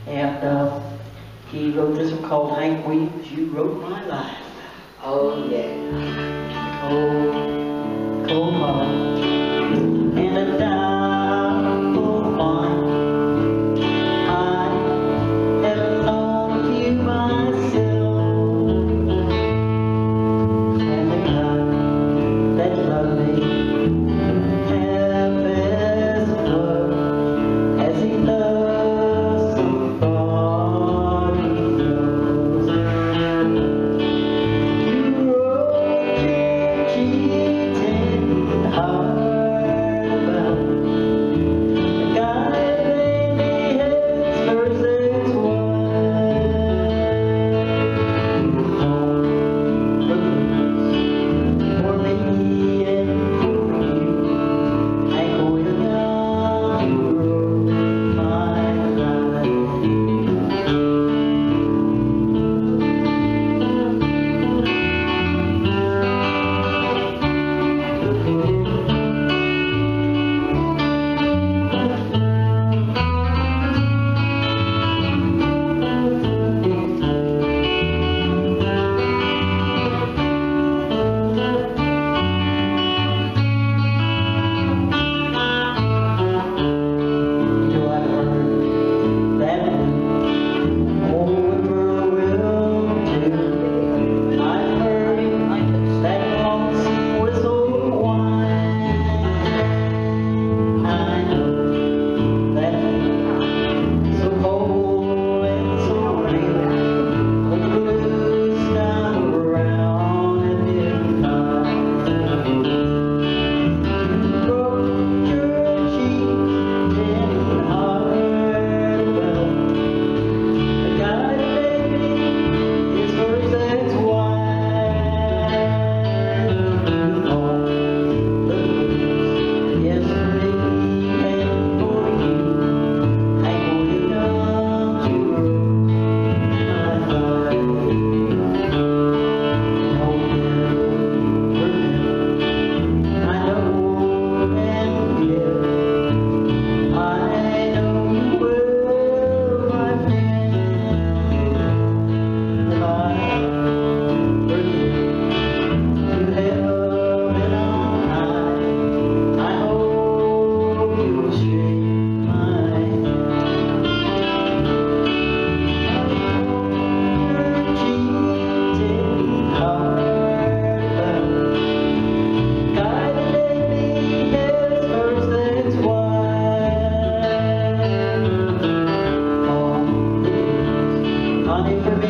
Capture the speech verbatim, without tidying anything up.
And uh, he wrote this one called Hank Williams, You Wrote My Life. Oh, yeah. Oh, cold heart and a doubtful mind. I have known of you myself, and the God that loved me half as much as he loves somebody else. You wrote your cheating heart about a guy that made his first ex-wife. You home for me and for you, Hank Williams, you wrote my life. Honey, for me.